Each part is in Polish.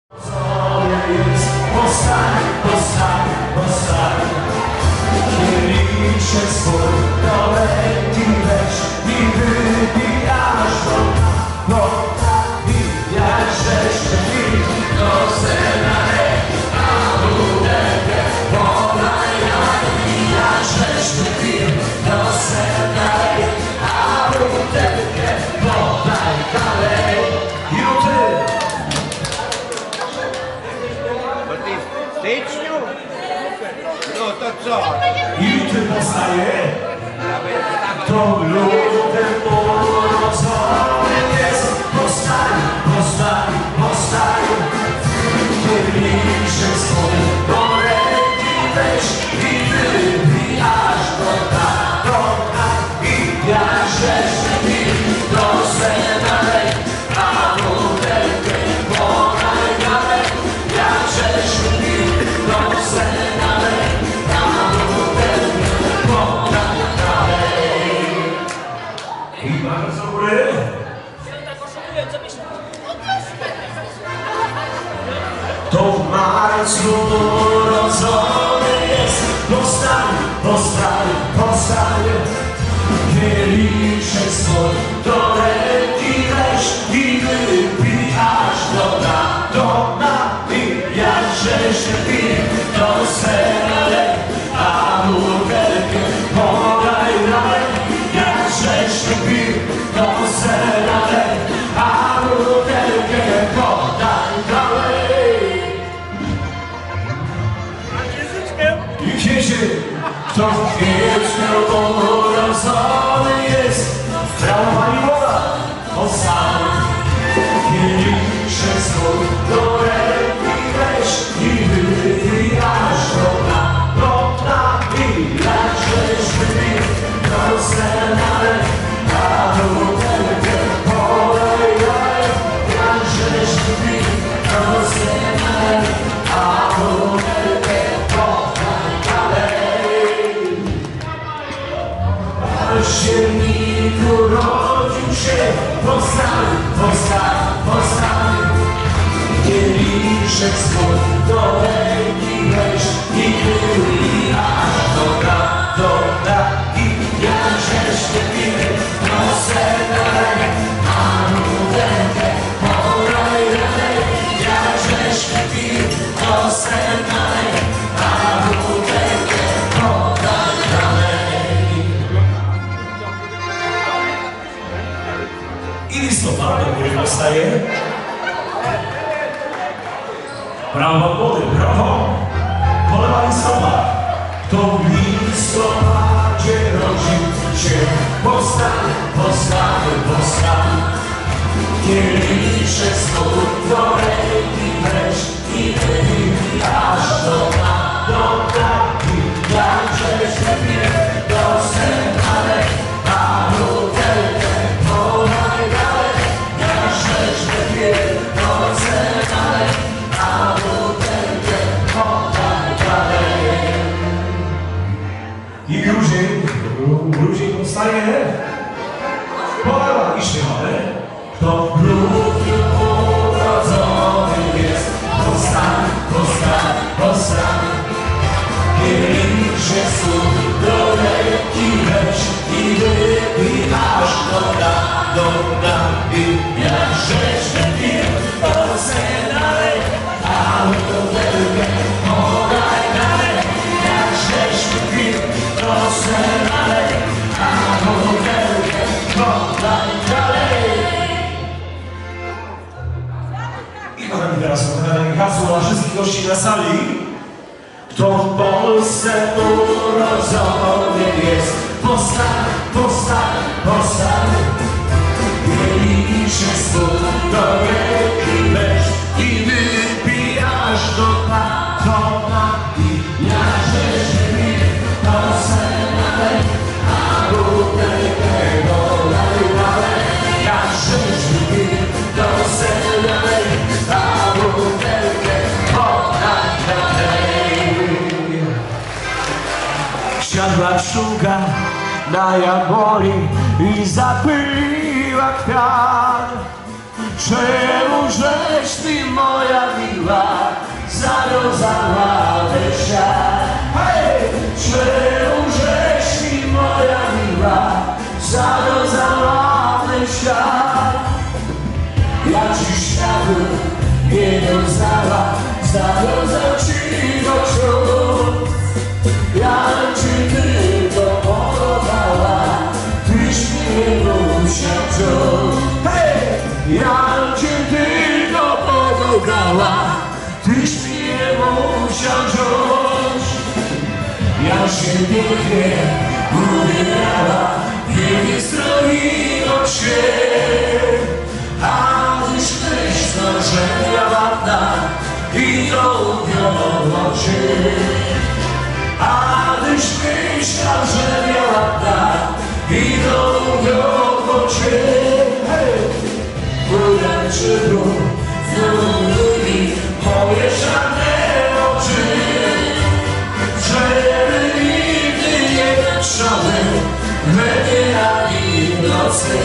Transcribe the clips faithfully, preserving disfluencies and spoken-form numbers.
Postań, postań, postań. Kieliszek swój do ręki weź i wypij aż do dna. I jak żeś pij do sena lej, a butelkę podaj dalej. I jak żeś pij do sena lej, a butelkę podaj dalej. Jutry W styczniu? No to co? Jutry powstaje, to lutem urodzony jest. Postań, postań, postań. Kieliszek swój do ręki weź i wypij aż do dna, do dna. I jak żeś pij do sena lej, a butelkę podaj dalej. Jak żeś pij do sena lej, a butelkę podaj dalej. I bardzo góry. To w marcu urodzony jest. Postań, postań, postań. Kieliszek swój do ręki weź i wypij aż do dna, do dna. I jak żeś pij do sena lej, a butelkę podaj dalej. Jak żeś pij do sena lej, a butelkę podaj dalej. I kiedyś, kto w kwietniu urodzony jest, trawa i woda, postań. Kieliszek swój do ręki weź i wypij aż do dna, do dna. I jak żeś wypij do sena lej, a butelkę podaj dalej. Jak żeś wypij do sena lej, a butelkę podaj dalej. W październiku rodził się. Postań, postań, postań. Kieliszek swój do ręki weź i wypij aż do dna, do dna. I jak żeś wypij do sena lej, a butelkę podaj dalej. Jak żeś wypij do sena lej, a butelkę podaj dalej. I listopad do góry powstaje. Brawo młody, brawo. Polewa listopad. Kto w listopadzie rodził się. Postań, postań, postań. Kieliszek swój do ręki weź i wypij aż do dna, do dna. I jak żeś wypij do sena lej, a butelkę podaj dalej. Jak żeś wypij do sena lej, a butelkę podaj dalej. I grudzień, grudzień powstaje. Polewa i śpiewamy. Kto w grudniu urodzony jest. Postań, postań, postań. Kieliszek swój do ręki weź i wypij aż do dna, do dna. I jak żeś wypij do sena lej, a butelkę podaj dalej. Jak żeś wypij do sena lej, a butelkę podaj dalej. I kochani, teraz odpowiadamy hasło dla wszystkich gości na sali. Kto w Polsce urodzony jest. Postań, postań, postań. Kieliszek swój do ręki weź i wypij aż do dna, do dna. I jak żeś wypij do sena lej, a butelkę podaj dalej. Jak żeś wypij do sena lej, a butelkę podaj dalej. Siadła sztuka na jabłoni i zapyliła kwiat. czemu żeś mi moja miła zawiązała świat? Hej! Czemu żeś mi moja miła zawiązała świat? Ja ci światu nie doznała, zawiązał ci do ślub. Ja ci tylko podobała, tyś mnie musiał wziąć. Hej! Ja ci tylko podobała, tyś mnie musiał wziąć. Ja się pięknie ubierała, pięknie stroiło się, a tyś myślał, że ja ładna i to uwiodło cię. A tyś myślał, że ja ładna i to uwiodło cię. Hej! Uraczy go, znuduj moje szarne oczy, żeby nigdy nie patrzały we mnie ani w nocy.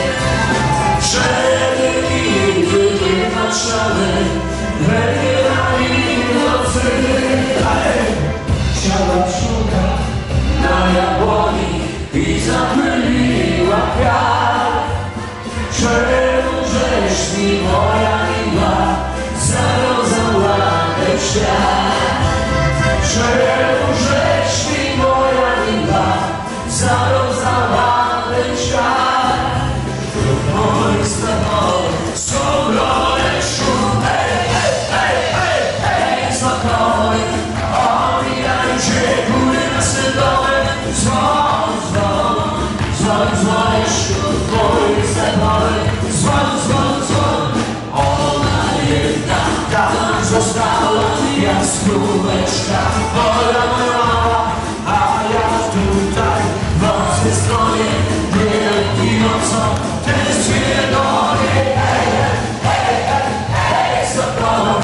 Żeby nigdy nie patrzały we mnie ani w nocy. Siadła szuka na jabłoni i zapyliła kwiat. Czemu żeś mi moja miła zawiązała ten świat? Czemu żeś mi moja miła zawiązała ten świat? Moich stawów skądoleczku, hej, hej, hej, hej, hej, spokoj, omijajcie góry na sydowe, dzwon, dzwon, dzwon, dzwoneczku, moich stawów, dzwon, dzwon, dzwon. Ona jedna tam została, jaskółeczka, moja mała, a ja tutaj w nocy stronie, wielki nocą, tęsknię do niej. Hej, hej, hej, hej, sokoły,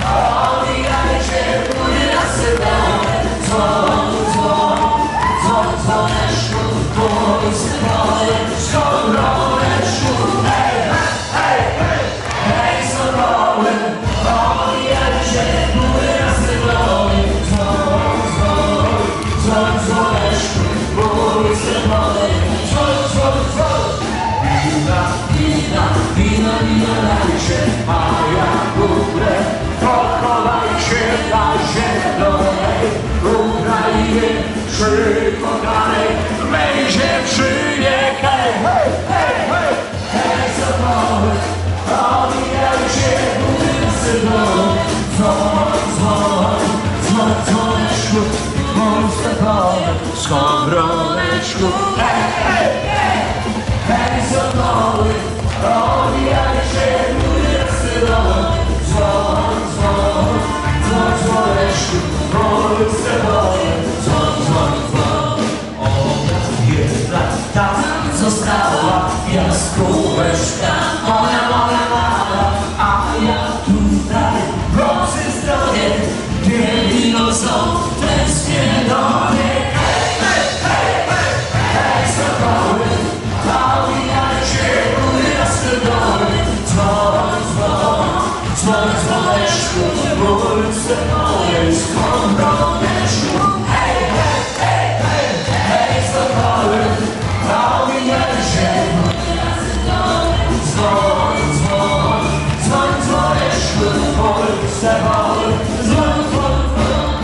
omijajcie góry na sydowe, dzwon, dzwon, dzwon, dzwoneczku, mój synowy, skądoleczku. Hej, hej, hej, hej, sokoły, omijajcie góry na sydowe, dzwon, dzwon, dzwon, dzwoneczku, mój synowy, dzwon, dzwon, dzwon. Wina, wina, wina, wina dajcie, a ja górę pochowajcie na zielonej Ukrainie przykonanej mej dziewczynie. Hej, hej, hej, hej, hej, sokoły, omijajcie góry na sydowe, dzwon, dzwon, dzwon, dzwoneczku, mój stepowy, skądroneczku. Hej, hej, hej, hej, sokoły, omijajcie góry na sydowe, dzwon, dzwon, dzwon, dzwoneczku, mój stepowy, dzwon, dzwon, dzwon. Ona jedna tam została, jaskółeczka, moja, moja mama, a ja tutaj w nocy zdrowie, wielki nocą, tęsknię do niej. Hej, hej, hej, hej, hej, sokoły, omijajcie góry na sydowe, dzwon, dzwon, dzwon, dzwoneczku, mój stepowy, skądroneczku. Hej, hej, hej, hej, hej, sokoły, omijajcie góry na sydowe, dzwon, dzwon, dzwon, dzwoneczku, mój stepowy, dzwon, dzwon, dzwon.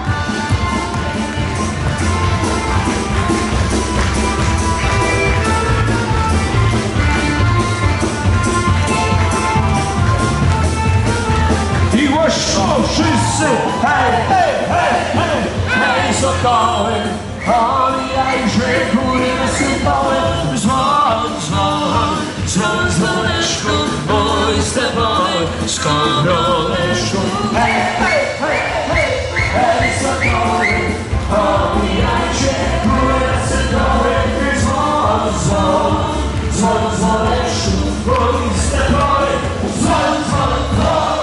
I głośno wszyscy, hej, hej, hej, hej, hej, sokoły, omijajcie góry na sydowe, dzwon, dzwon, dzwon, dzwoneczku, mój stepowy, skądroneczku. Hej, hej, hej, hej, hej, sokoły, omijajcie góry na sydowe, dzwon, dzwon, dzwon, dzwoneczku, mój stepowy, dzwon, dzwon, dzwon.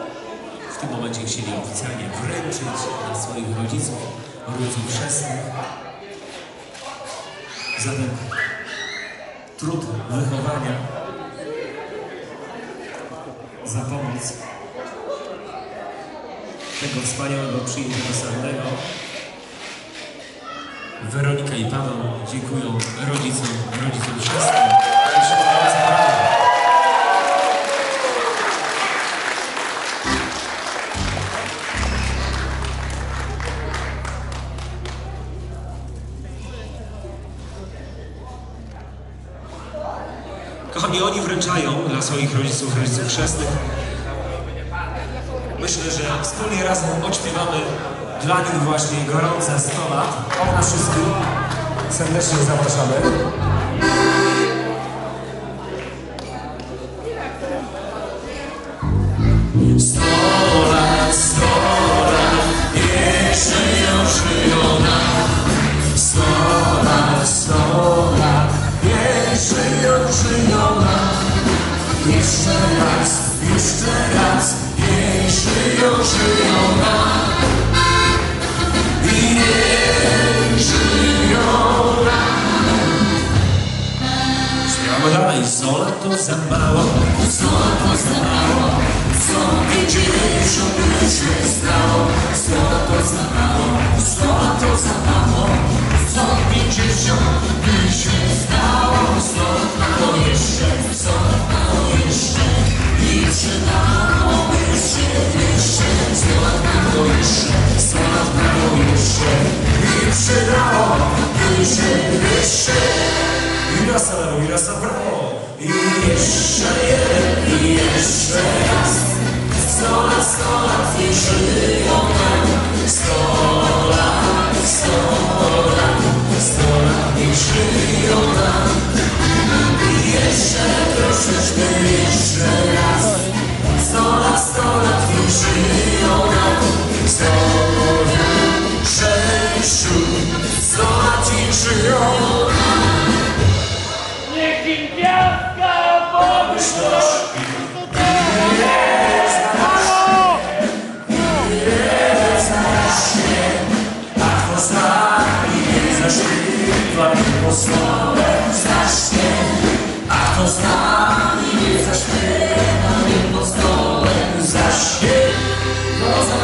W tym momencie chcieli oficjalnie wręczyć dla swoich rodziców, rodziców chrzestnych za ten trud wychowania, za pomoc tego wspaniałego przyjęcia weselnego. Weronika i Paweł dziękują rodzicom, rodzicom wszystkim. Kochani, oni wręczają dla swoich rodziców, rodziców chrzestnych. Myślę, że wspólnie razem odśpiewamy dla nich właśnie gorące sto lat. Od nas wszystkich serdecznie zapraszamy. Sto lat, sto lat, niech żyją, żyją nam. Sto lat, sto lat, niech żyją, żyją nam. Jeszcze raz, jeszcze raz, niech żyją, żyją nam. I niech żyją nam. Śpiewamy dalej. Sto lat to za mało, sto lat to za mało. Sto pięćdziesiąt by się stało. Sto lat to za mało, sto lat to za mało. Sto pięćdziesiąt by się stało. Sto lat mało jeszcze, sto lat mało jeszcze. I przydałoby się jeszcze. Sto lat mało jeszcze, sto lat mało jeszcze. I przydałoby się jeszcze. I raz na lewo, i raz na prawo. I jeszcze jeden, i jeszcze raz. Sto lat, sto lat, niech żyją nam. Sto lat, sto lat, sto lat, niech żyją nam. I jeszcze troszeczkę, jeszcze raz. Sto lat, sto lat, niech żyją nam. Sto lat, sześciu, sto lat, niech żyją nam. Niech im gwiazdka pomyślność. Posłałem za śnie, a to z nami nie zaśpiewa, nie pod stołem za śnie. No za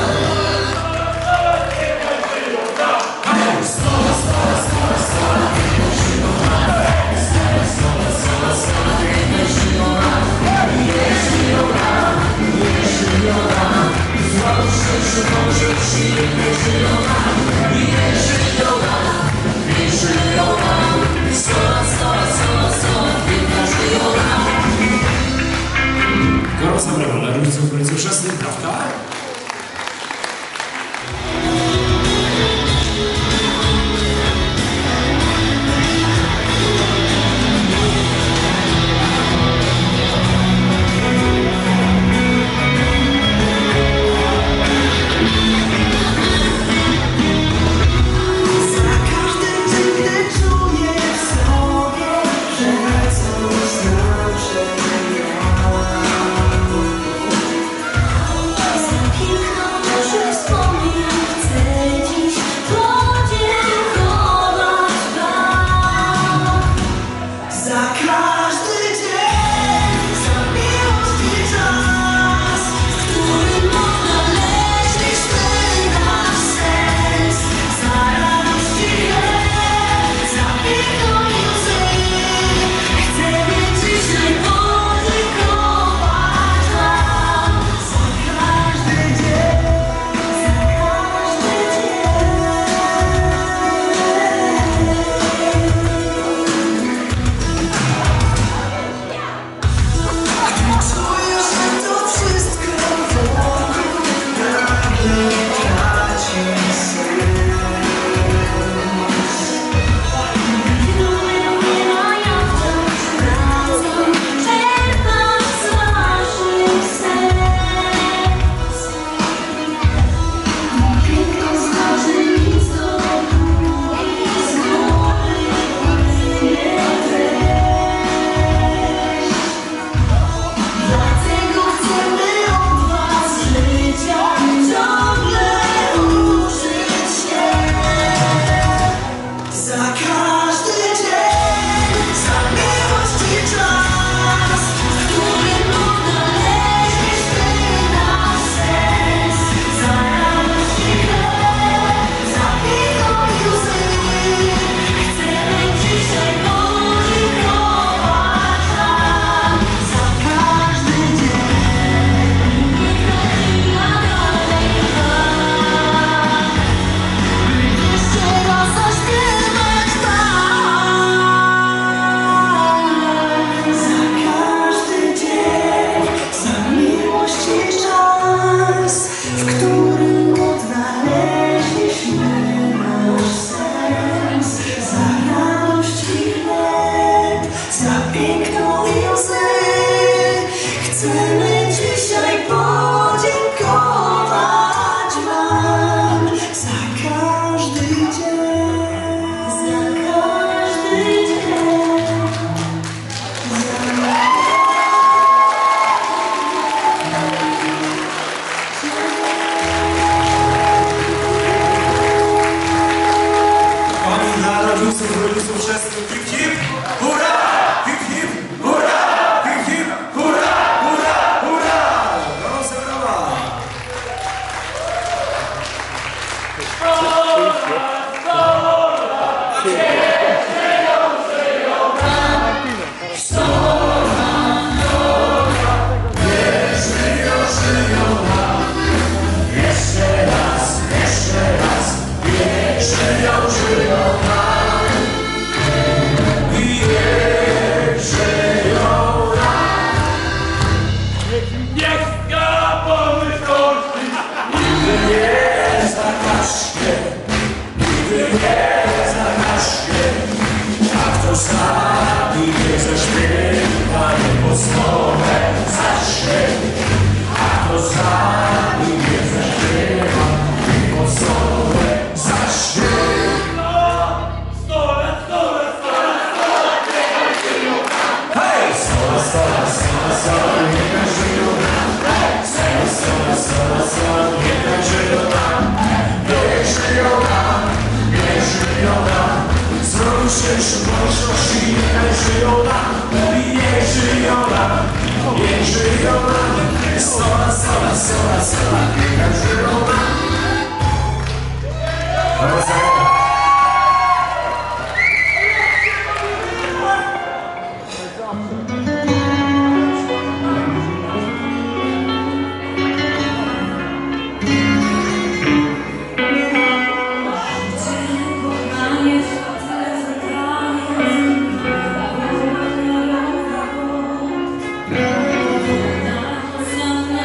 uczestników. Hip, hip, hurra! Hip, hip, hurra! Hip, hip, hurra! Hurra! Hurra! Gorąca brawa!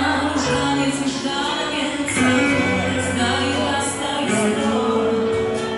Thank you.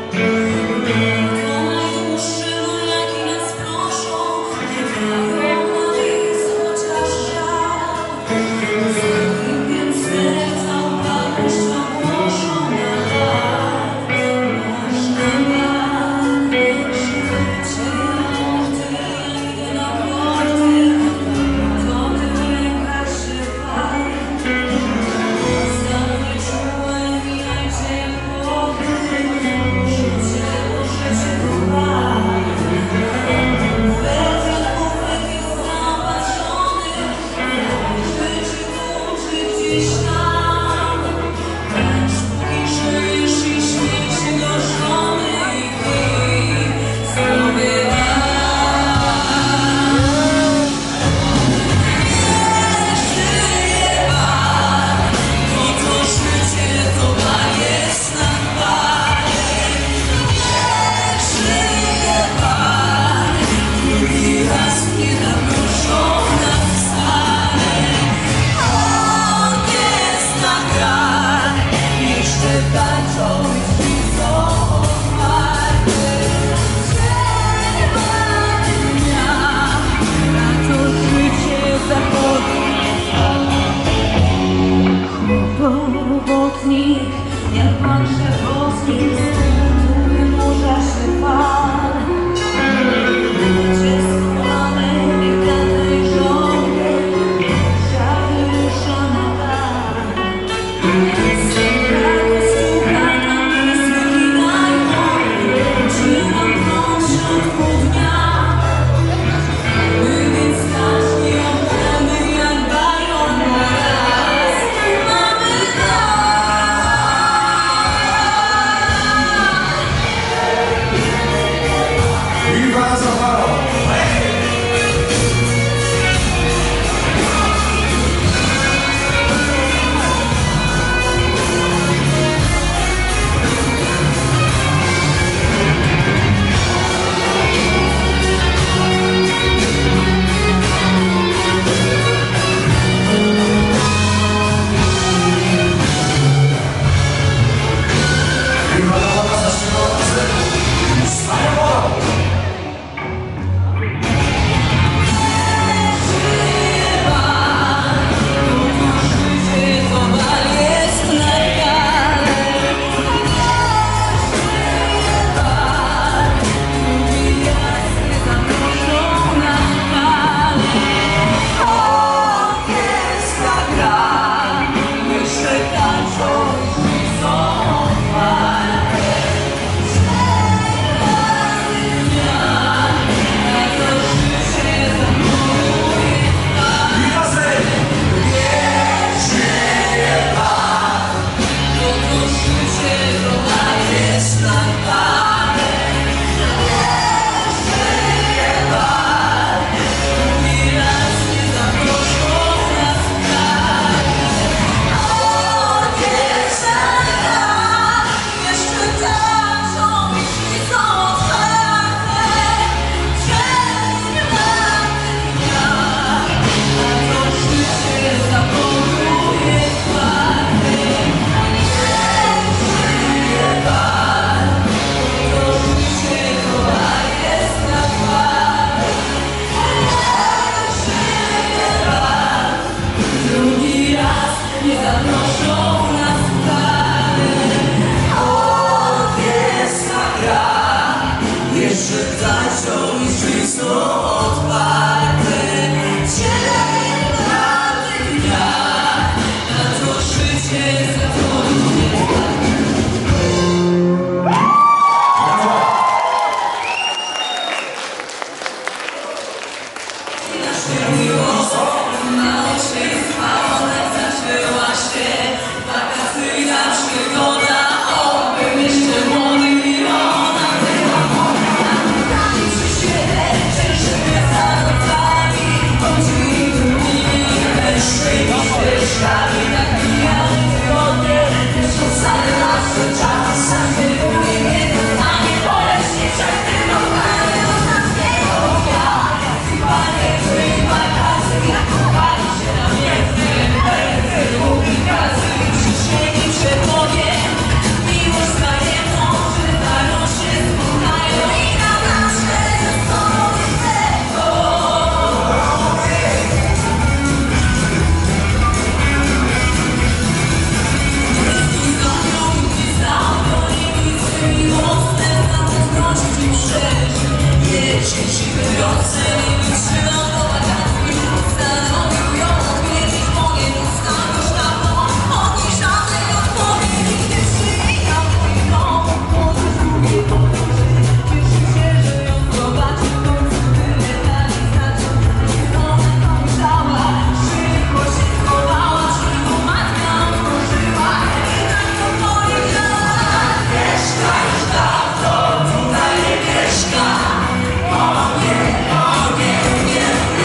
Mieszka, o nie, o nie, nie.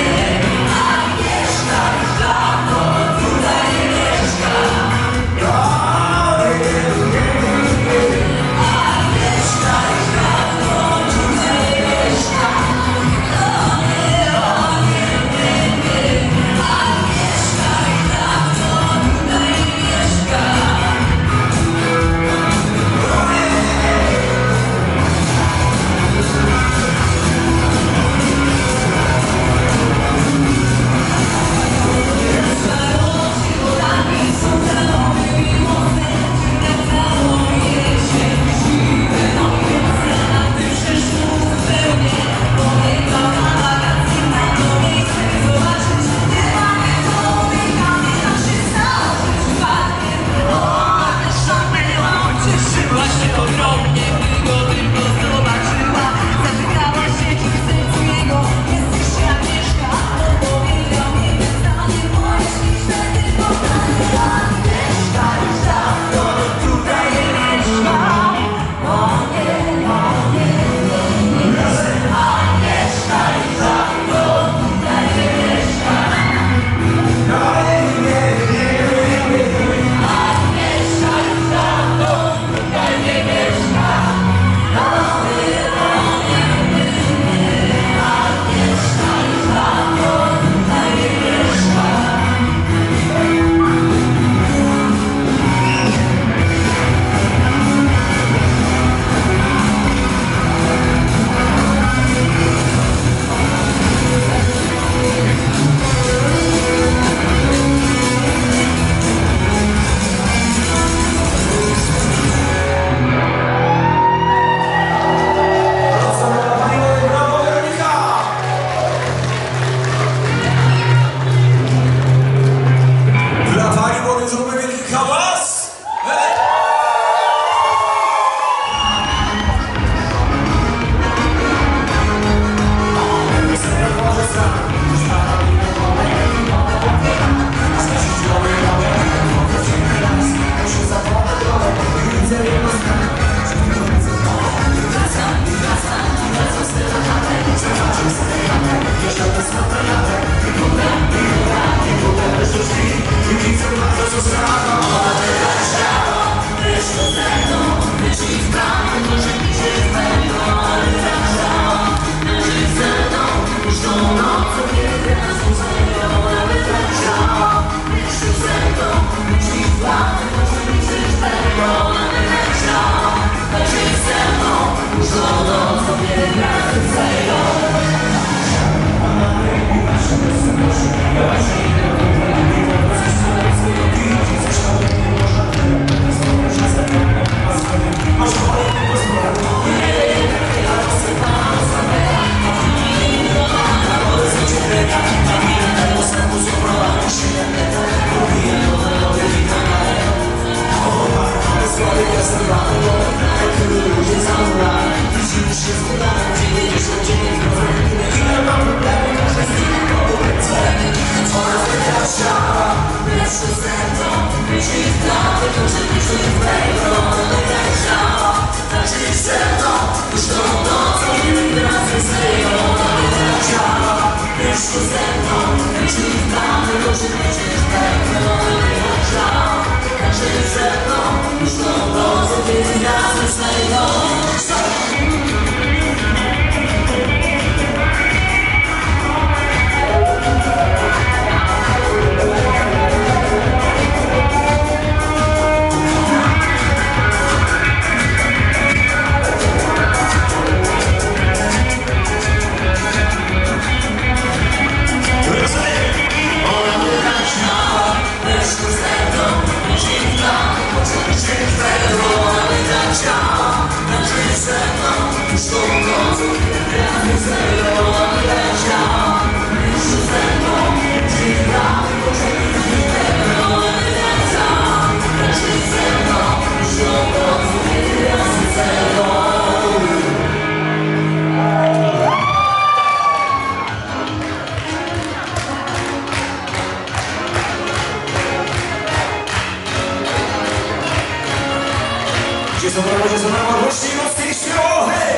Gdzie są brawa, gdzie są brawa, głośniej, mocniej, śmiało, hej!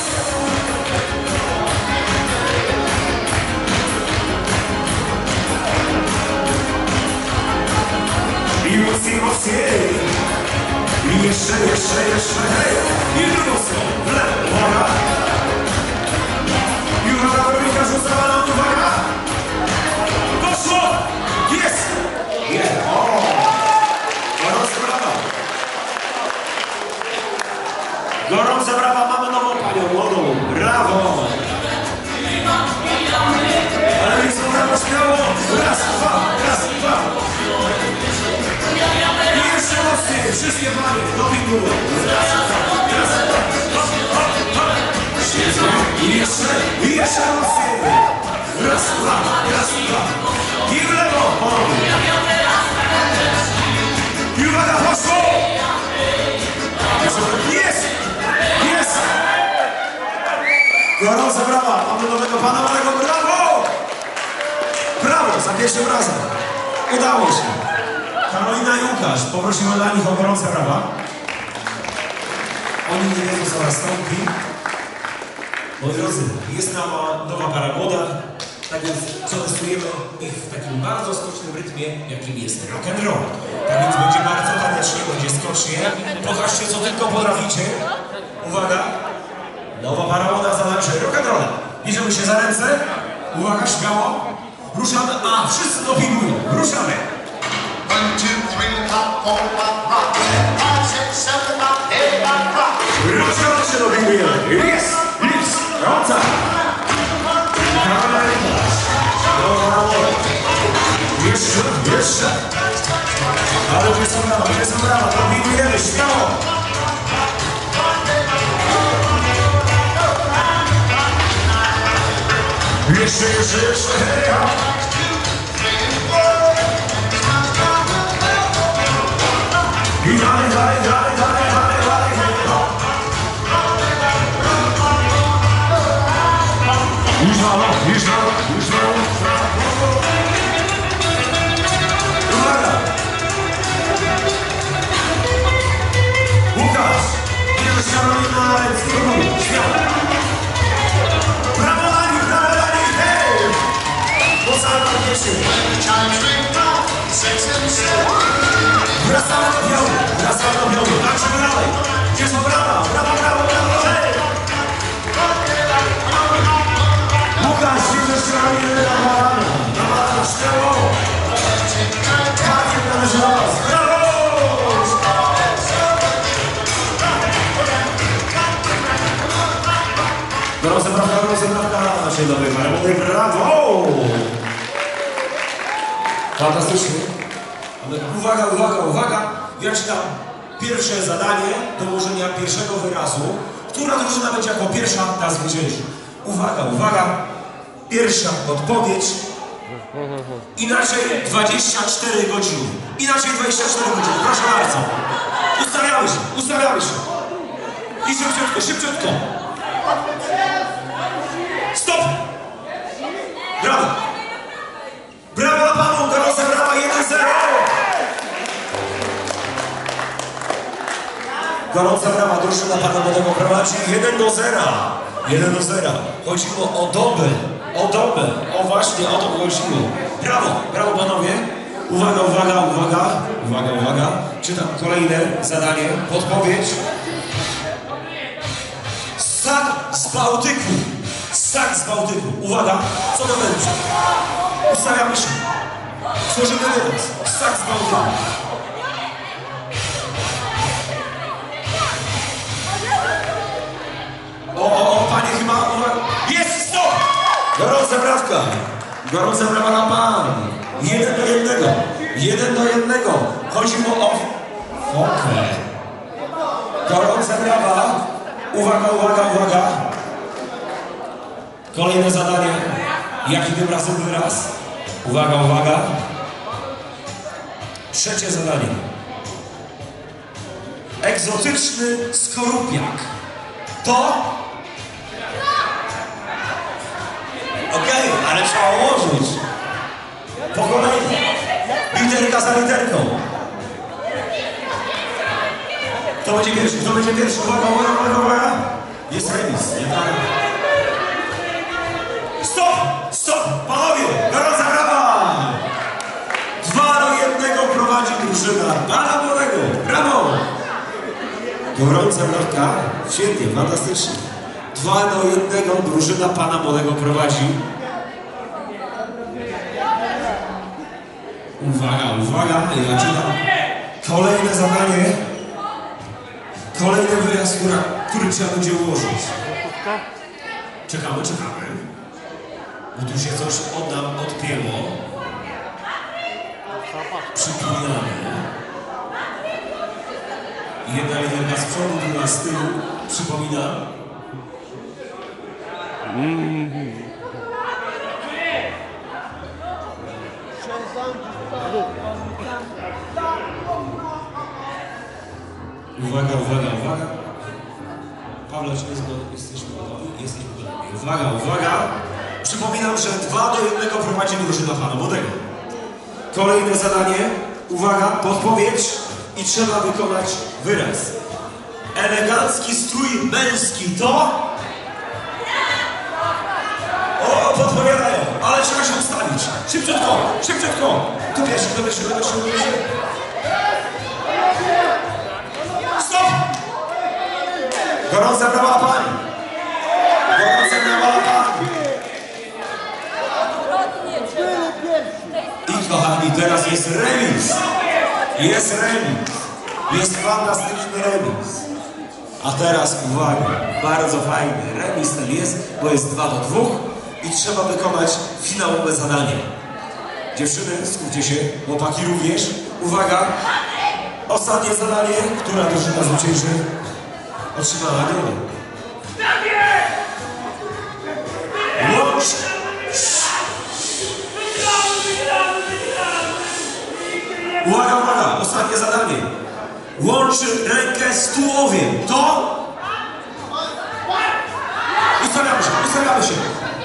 I mocniej, mocniej! I jeszcze, jeszcze, jeszcze, hej! I drugą stronę, w lewo, uwaga! I uwaga, Weronika rzuca balon, uwaga! Poszło! Jest! Jest! O! Gorąca brawa! Gorąca brawa, mamy nową panią, młodą! Brawo! Ale jest to brawo, śmiało! Raz, dwa, raz, dwa! I jeszcze mocniej, wszystkie panie, dopingują. Raz, dwa, raz, dwa, hop, hop, hop. I jeszcze, i jeszcze mocniej. Raz, dwa, raz, dwa. I w lewo, ponownie. I uwaga, poszło! Jest! Jest! Gorąca brawa, mamy nowego pana, nowego brawo! Brawo, za pierwszym razem. Udało się. Karolina i Łukasz, poprosimy dla nich o gorące brawa. Oni nie wiedzą, co nastąpi. Moi drodzy, jest nowa, nowa para młoda, tak więc przetestujemy ich w takim bardzo skocznym rytmie, jakim jest rock'n'roll. Tak więc będzie bardzo tanecznie, będzie skocznie. Pokażcie, co tylko potraficie. Uwaga, nowa para młoda zadaje rock'n'roll. Bierzemy się za ręce. Uwaga, śmiało. Ruszamy, a wszyscy dopingują. Ruszamy. One, two, three, hop, four, five, rock. Five, six, seven, eight, nine, rock. Ruszamy się do bingujemy. Jest, jest, rąca. Jeszcze, jeszcze. Ale gdzie są brawa, gdzie są brawa, to bingujemy, śmiało. Jeszcze, jeszcze, jeszcze, heja. I dalej, dalej, dalej, dalej, dalej, dalej, heja. Już mało, już mało, już mało. Uwaga. Łukasz, idziesz Karolina, spróbuj, śmiało. Brawo dla nich, brawo dla nich, hej! Po całym odniesiu. Wracamy do pioru, wracamy do pioru, tańczymy dalej. Gdzie są brawa, brawa, brawo, brawo, hej! Łukasz, idziesz Karolina na balana, na balana, śmiało. Pakiet należy do was, brawo! Gorące brawa, gorące brawa, się dobry, mówię brawo! Fantastycznie. Ale uwaga, uwaga, uwaga! Ja ci dam pierwsze zadanie do ułożenia pierwszego wyrazu. Która drużyna będzie jako pierwsza ta zwycięży? Uwaga, uwaga! Pierwsza odpowiedź. Inaczej dwadzieścia cztery godziny. Inaczej dwadzieścia cztery godziny. Proszę bardzo. Ustawiamy się, ustawiamy się. I szybciutko, szybciutko. Stop! Brawo! Brawo dla panu, gorące brawa, jeden zero! Gorąca brawa, drużyna pana młodego prowadzi jeden do zera. jeden do zera. Chodziło o dobę. O dobę, o właśnie, o to chodziło. Brawo, brawo panowie. Uwaga, uwaga, uwaga, uwaga, uwaga. Czytam kolejne zadanie, podpowiedź. Ssak z Bałtyku. Ssak z Bałtyku. Uwaga, co to będzie? Ustawiamy się. Tworzymy wyraz. Ssak z Bałtyku. O, o, o, panie chyba, uwaga. Jest, stop! Gorąca brawka. Gorąca brawa na pan. Jeden do jednego. Jeden do jednego. Chodzi mu o fokę. Gorąca brawa. Uwaga, uwaga, uwaga. Kolejne zadanie. Jaki tym razem wyraz? Uwaga, uwaga. Trzecie zadanie. Egzotyczny skorupiak. To? Okej, okay, ale trzeba ułożyć. Po kolei. Literka za literką. Kto będzie pierwszy? Kto będzie pierwszy? Uwaga, uwaga, uwaga, uwaga. Jest remis. Nie tak? Stop! Stop! Panowie! Gorąca brawa! Dwa do jednego prowadzi drużyna pana młodego. Brawo! Gorąca brawka. Świetnie, fantastycznie. Dwa do jednego drużyna pana młodego prowadzi. Uwaga, uwaga, ja czytam. Kolejne zadanie. Kolejny wyraz, który, który trzeba będzie ułożyć. Czekamy, czekamy. Bo tu się coś od nam odpięło. Przypinamy. Jedna literka z przodu, druga z tyłu. Przypominam. Mm. Uwaga, uwaga, uwaga. Pawle, czy jesteśmy gotowi? Jesteśmy gotowi. Uwaga, uwaga. Przypominam, że dwa do jednego prowadzi drużyna pana młodego. Kolejne zadanie. Uwaga, podpowiedź. I trzeba wykonać wyraz. Elegancki strój męski to... O, podpowiadają, ale trzeba się ustawić. Szybciutko, szybciutko. Tu pierwszy, kto pierwszy, kto pierwszy, kto pierwszy. Stop! Gorąca brawa pani. Gorąca brawa pani. I kochani, teraz jest remis. Jest remis. Jest fantastyczny remis. A teraz uwaga, bardzo fajny remis ten jest, bo jest dwa do dwóch i trzeba wykonać finałowe zadanie. Dziewczyny, skupcie się, chłopaki również. Uwaga, ostatnie zadanie, która drużyna zwycięży otrzyma nagrodę. Łącz... Uwaga, uwaga, ostatnie zadanie. Łączy rękę z tułowiem. To? Ustawiamy się, ustawiamy się.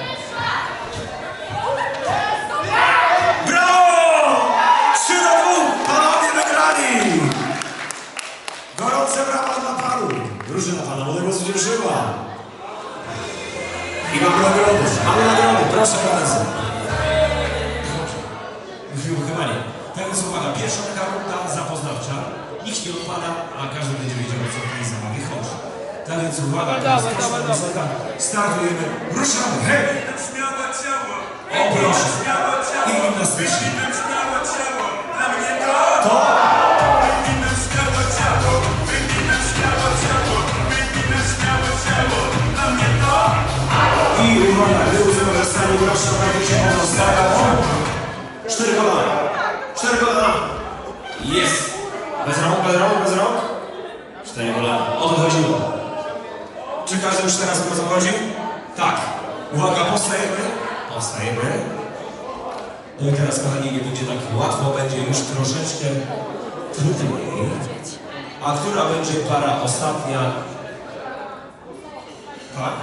Brawo! trzy do dwóch! Panowie wygrali! Gorące brawa dla panu. Drużyna pana młodego zwyciężyła. I mamy nagrody. Mamy nagrody. Proszę bardzo. Mówił chyba nie. Tak więc uwaga, pierwsza taka runda zapoznawcza. Nikt nie odpada, a każdy będzie wiedział, co w tej zabawie chodzi. Tak więc uwaga, teraz proszę, startujemy, ruszamy, hej! O proszę, i gimnastycznie. To? I uwaga, gdy uznamy, że stanie groszy, to się ono starało. Cztery kolana, cztery kolana. Jest! Bez rąk, bez rąk, bez rąk. Cztery kolana. O to chodziło. Czy każdy już teraz wie, o co chodzi? Tak. Uwaga, postajemy. Postajemy. No i teraz, kochani, nie będzie tak łatwo, będzie już troszeczkę trudniej. A która będzie para ostatnia? Tak?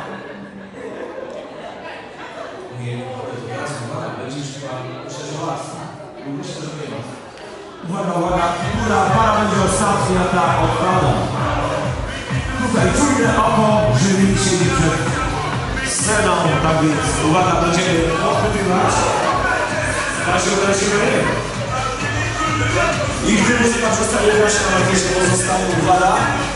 Nie, teraz uwaga, będzie już chyba myślę, łatwo. Myślę, że nie łatwo. Uwaga, uwaga, która para będzie ostatnia, ta odpada. Tutaj czujne oko, że mi się nie przed sceną, tak więc uwaga, będziemy odbywać. Właśnie ulecimy. I gdy muzyka przestanie grać, na razie pozostaje uwaga.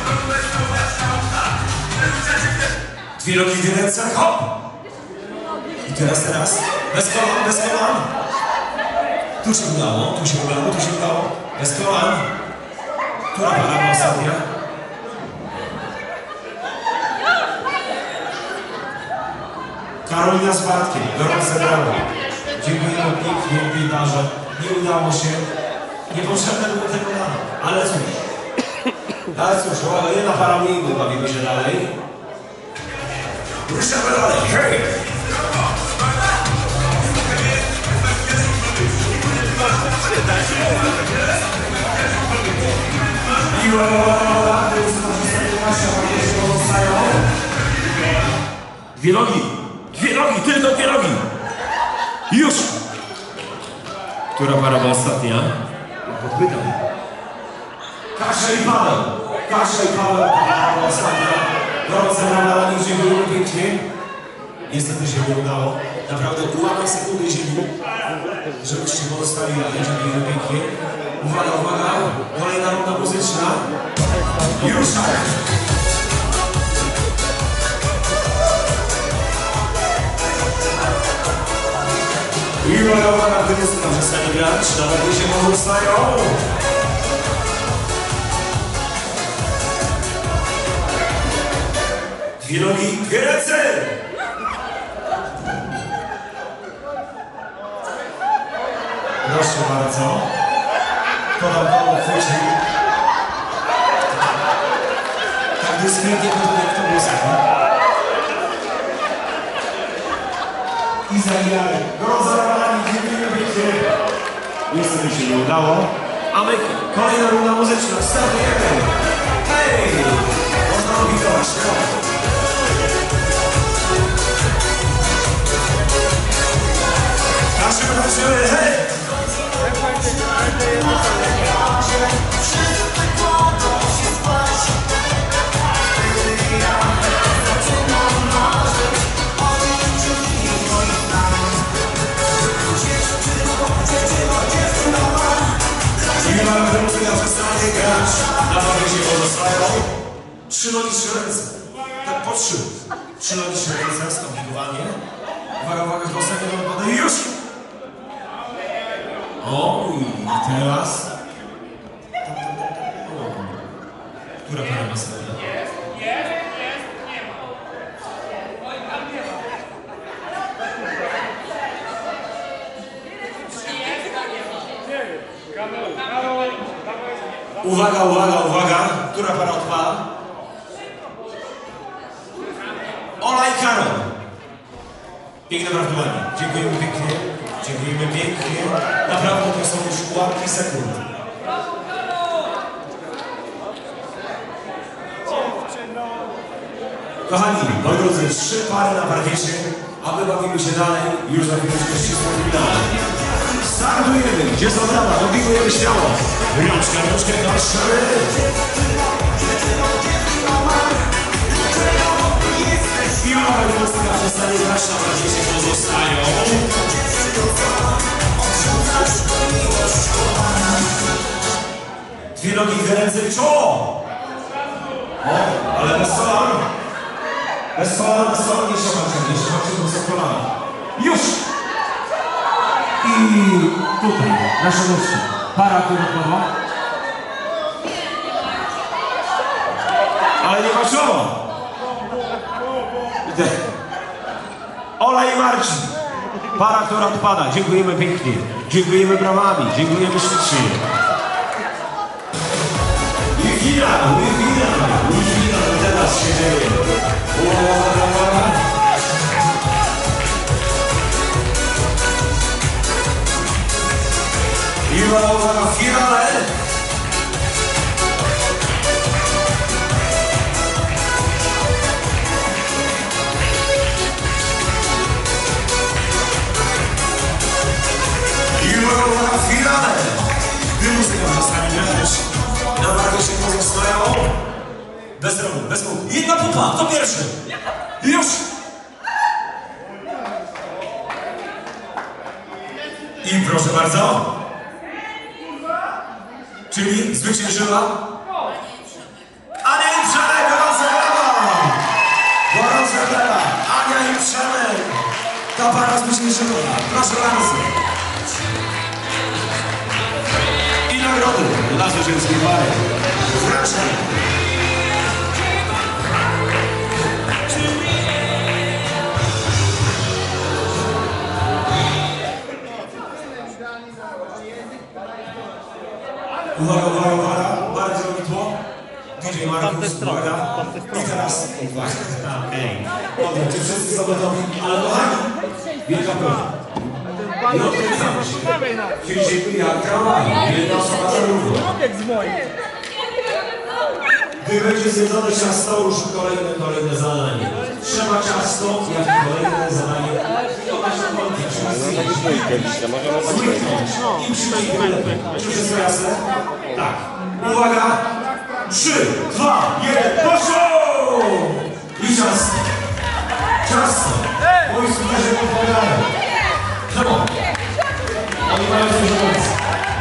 Dwie nogi w ręce, hop! I teraz, teraz, bez kolan, bez kolan. Tu się udało, tu się udało, tu się udało, bez kolan. Która para ostatnia? Karolina z Bartkiem, gorące brawo. Dziękujemy pięknie, pięknie, nie udało się. Niepotrzebne było tego dane, ale cóż. Ale cóż, o, jedna para mniej, bawimy się dalej. Ruszamy dalej, hej! Miło, dwie nogi, dwie nogi, tylko dwie nogi. Już! Która para była ostatnia? Podpytam. Kasia i Paweł. Kasia i Paweł, para była ostatnia. Gorące brawa dla nich, dziękujemy pięknie. Niestety się nie udało. Naprawdę ułamek sekundy ziemi, żebyście pozostali dalej, dziękujemy pięknie. Uwaga, uwaga, kolejna runda muzyczna. Już! I uwaga, uwaga, gdy nie znam, że stanie grać, nawet się pozostają. Dwie nogi, dwie ręce! Proszę bardzo. Kto nam koło chwyci? Tak dyskretnie to jak to było sobie. I zajęli. Rozerwani, dziękujemy pięknie. Niestety się nie udało. A my kolejna runda muzyczna. Startujemy. Hej! Można robić to. Naszym razem, hej! I mamy muzyka przestanie grać. Na nogi się pozostają. Trzy nogi, trzy ręce. Tak po trzy. Trzy nogi, trzy ręce. Skomplikowanie. Uwaga, uwaga, ostatnie do wody. Już! O, i teraz. Która para ma sobie? Uwaga, uwaga, uwaga. Która para odpala? Ola i Karol. Piękne gratulacje. Dziękujemy pięknie. Dziękujemy pięknie. Naprawdę to są już ułamki sekund. Kochani, moi drodzy, trzy pary na parkiecie, a my bawimy się dalej. Już za chwileczkę ścisłą finale. Startujemy. Gdzie są brawa? Odbijujemy śmiało. Rączka, rączkę, koszary. I mamy muzyka przestanie grać, na parkiecie pozostają. Dwie nogi, dwie ręce i czoło! O, ale bez kolan. Bez kolan, bez kolan, nie szokacie, nie szokacie, bo są kolana. Już! I tutaj, nasza gościa, para kurkowa. Ale nie ma czoła! Ola i Marcin. Para, która odpada. Dziękujemy pięknie. Dziękujemy brawami. Dziękujemy ślicznie. I finał, i finał, i finał. Teraz się dzieje. I uwaga, w finale. Uwaga, w finale! Gdy muzyka przestanie grać, na warto się pozostają. Bez rogu, bez rogu. Jedna pupa, to pierwszy. Już! I proszę bardzo. Czyli zwyciężyła Ania i Przemek, gorące brawa! Gorące brawa! Ania i Przemek! Ta para zwyciężyła. Proszę bardzo. I nagrody dla zwycięskiej pary. Wracamy. Uwaga, uwaga, uwaga, bardzo robitło. D J Markus, uwaga. I teraz uwaga. Okej. Dobra, czy wszyscy są gotowi? Ale kochani, wielka prośba. Nie odkręcamy się. Czyli jak tramwaj, jedna osoba za równo. Gdy będzie zjedzone ciasto, ruszy kolejne, kolejne zadanie. Trzeba ciasto, jak kolejne zadanie. I przyjmijmy. Czy wszystko jasne? Tak. Uwaga! Trzy, dwa, jeden, poszło! I ciasto. Ciasto. Moi słuchacze podpowiadają. Come on. Oni mają coś do końca.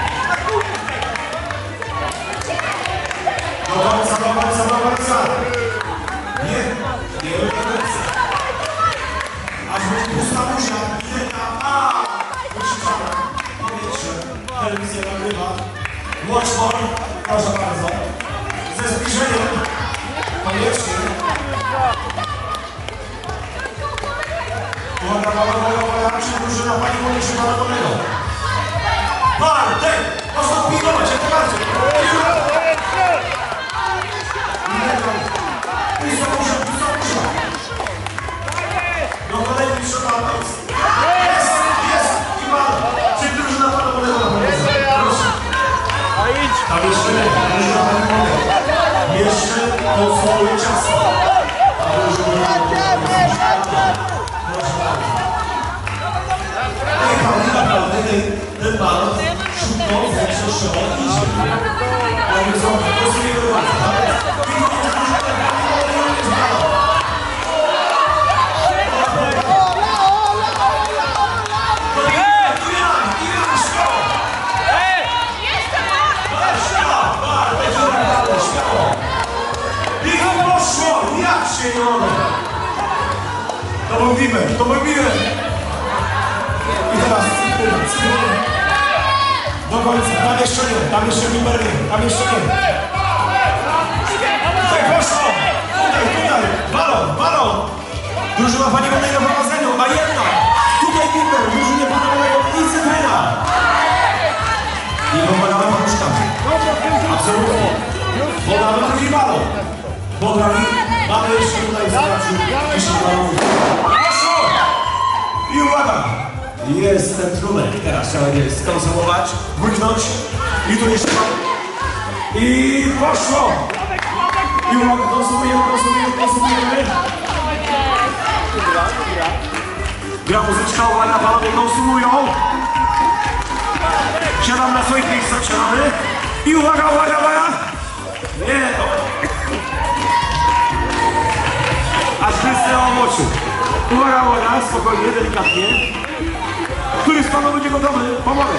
Do końca, do końca, do końca. Nie, nie do końca. Aż będzie pusta buzia. Jedna, a! Wykrzyczana. Powietrze. Telewizja nagrywa. Watchmore. Proszę bardzo. Ze zbliżeniem. Koniecznie. Uwaga, uwaga, uwaga, uwaga. Czy drużyna pani mówi, czy pana Dolnego? Bartek! Można pilnować, jak najbardziej. Pisa burza, pisa burza. Do kolejnej szatana jest. Jest, jest i pan. Czy drużyna pana Dolnego? Proszę. Tam jeszcze nie, drużyna pani Dolnego. Jeszcze to swoje ciasto. A drużyna pani Dolnego. Naprawdę ten, ten balon szybko zwiększował i się. Ale co, głosujemy bardzo. I poszło! Jak się nie mogę! To mówimy, to mówimy! I teraz do końca, tam jeszcze nie, tam jeszcze Wimberly, tam jeszcze nie. Tutaj poszło! Tutaj, tutaj, balon, balon! Drużyna pani Wolnego w prowadzeniu, a jedna! Tutaj Wimber, drużynie pana Wolnego i Cytryna! I pomagamy paluszkami. Absolutnie. Podamy drugi balon. Podamy, mamy jeszcze tutaj zobaczyć, jeśli balon. Poszło! I uwaga! Jest ten trunek. Teraz trzeba je skonsumować, wyknąć i tu jeszcze i poszło! I uwaga, konsumujemy, konsumujemy, konsumujemy. Gra muzyczka, uwaga, panowie konsumują. Siadam na swoich miejscach, siadamy. I uwaga, uwaga, uwaga! Nie! Aż występą oczy. Uwaga, uwaga, spokojnie, delikatnie. Który z panów będzie gotowy? Pomogę.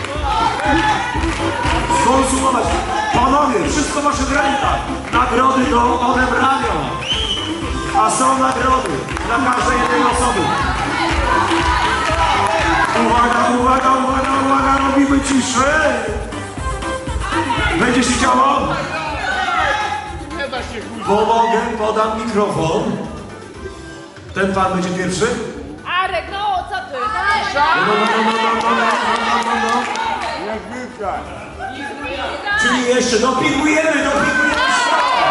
Skonsumować. Panowie, wszystko wasze w rękach. Nagrody do odebrania. A są nagrody dla każdej jednej osoby. Uwaga, uwaga, uwaga, uwaga, robimy ciszę. Będzie się działo? Pomogę, podam mikrofon. Ten pan będzie pierwszy? Arek, no co ty? No, no, no, no, no, no, no, no, no, no. Czyli jeszcze, dopingujemy, dopingujemy światło.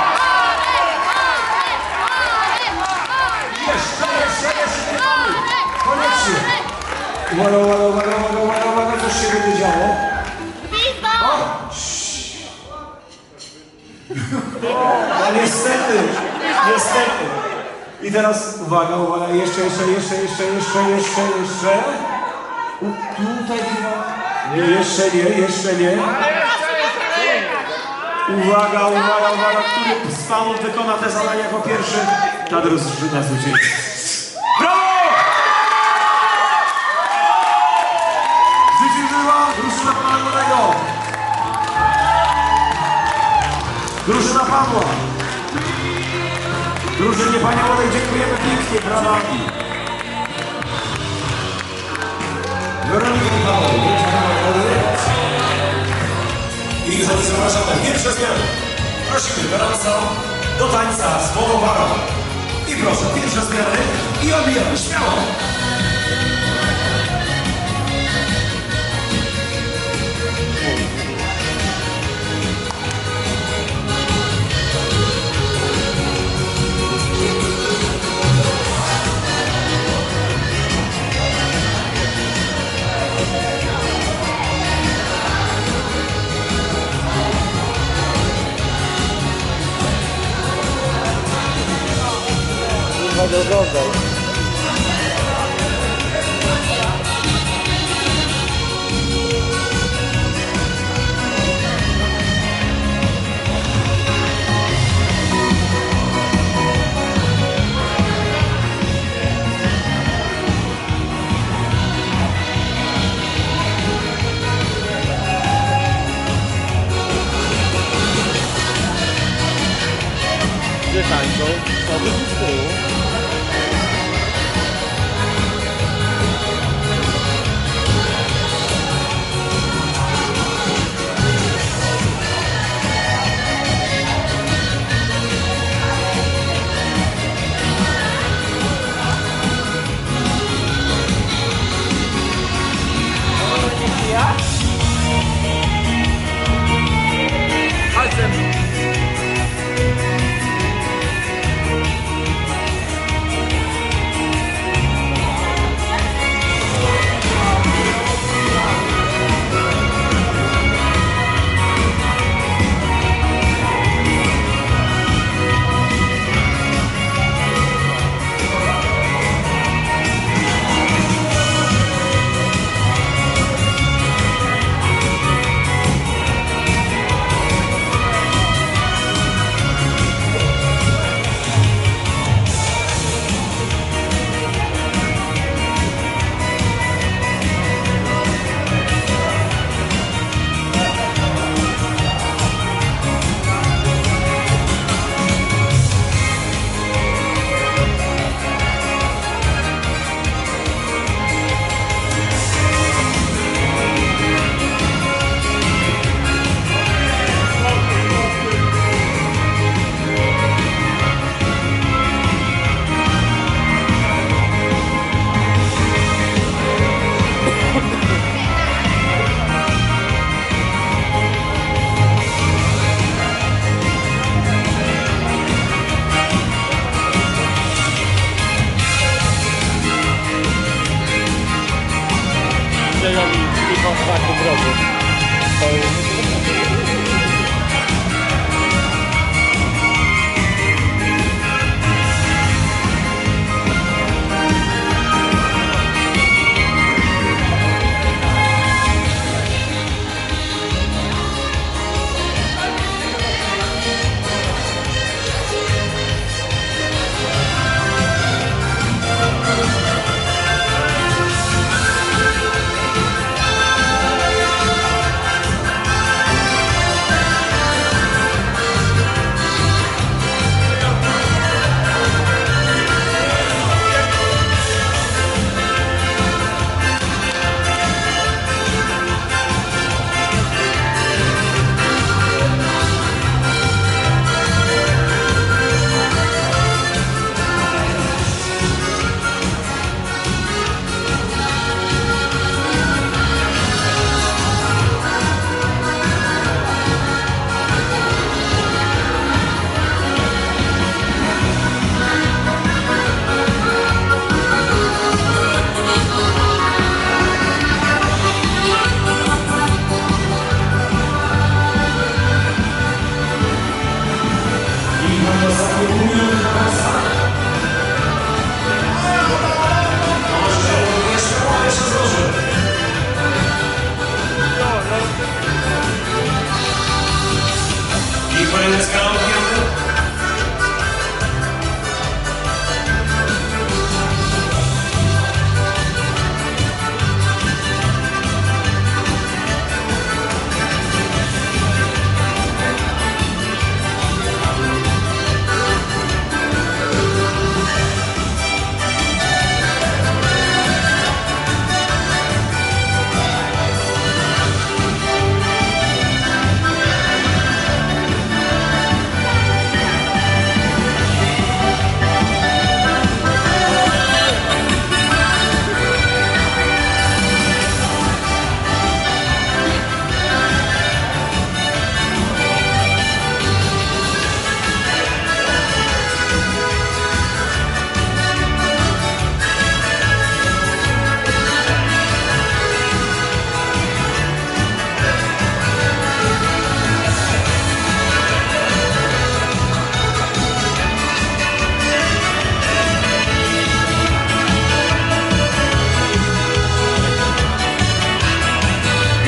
Jeszcze, jeszcze, jeszcze nie mamy. Koniecznie. Uwaga, uwaga, uwaga, uwaga, uwaga, uwaga, coś się będzie działo. O! A niestety, niestety. I teraz uwaga, uwaga, jeszcze, jeszcze, jeszcze, jeszcze, jeszcze, jeszcze, jeszcze. U, tutaj chyba. Nie, jeszcze nie, jeszcze nie. Uwaga, uwaga, uwaga, który z panów wykona te zadanie jako pierwszy? Ta drużyna zwycięży. Brawo! Panie Młodej, dziękujemy pięknie, brawa. Weronika i Paweł, i już zapraszamy pierwsze zmiany. Prosimy gorąco do tańca z Wołowarą. I proszę, pierwsze zmiany i obijamy śmiało. Będę oglądał. Gdzie tańczą? Sobie z tyłu.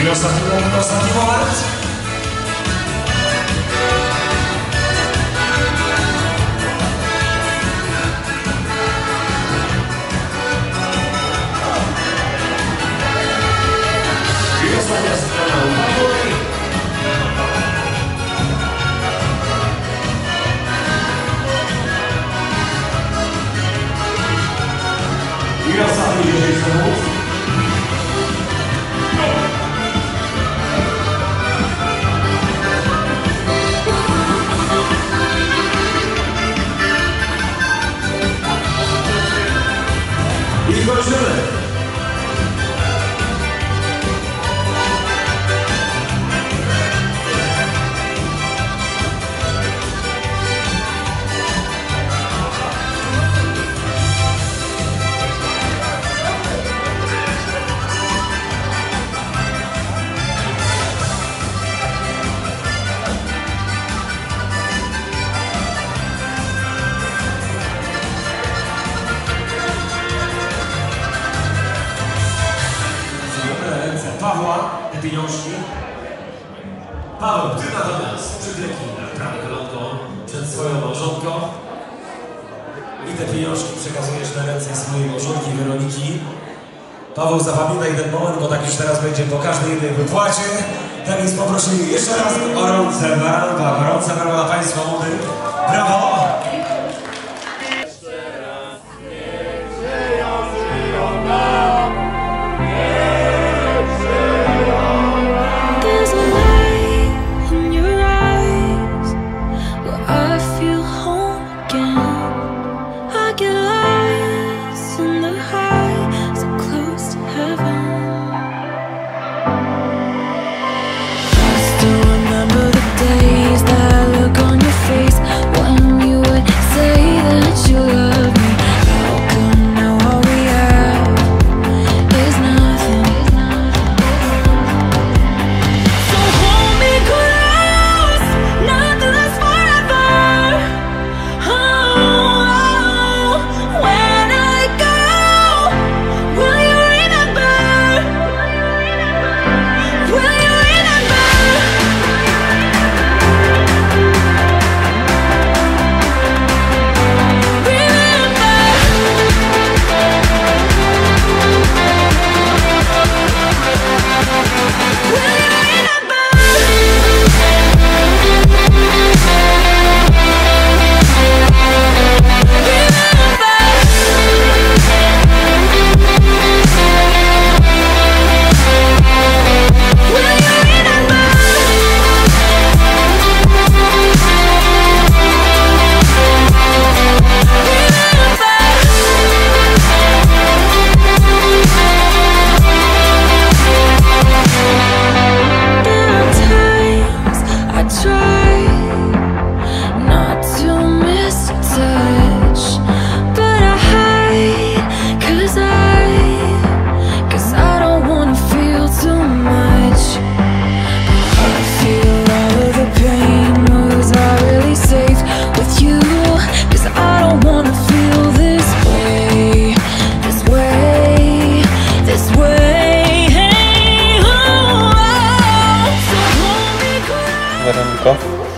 I ostatni moment, ostatni moment. I ostatnia strona, uwaga. I ostatni dziesięć sekund. I kończymy. Pawła, te pieniążki. Paweł, ty natomiast przyklepnij na prawe kolonko przed swoją małżonką i te pieniążki przekazujesz na ręce swojej małżonki Weroniki. Paweł, zapamiętaj ten moment, bo tak już teraz będzie po każdej jednej wypłacie. Tak więc poprosimy jeszcze raz o gorące baranka, gorące brawa dla Państwa młodych. Brawo! Weroniko,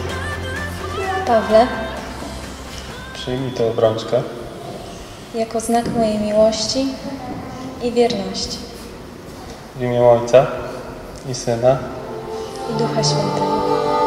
Pawle, przyjmij tę obrączkę jako znak mojej miłości i wierności w imię Ojca i Syna i Ducha Świętego.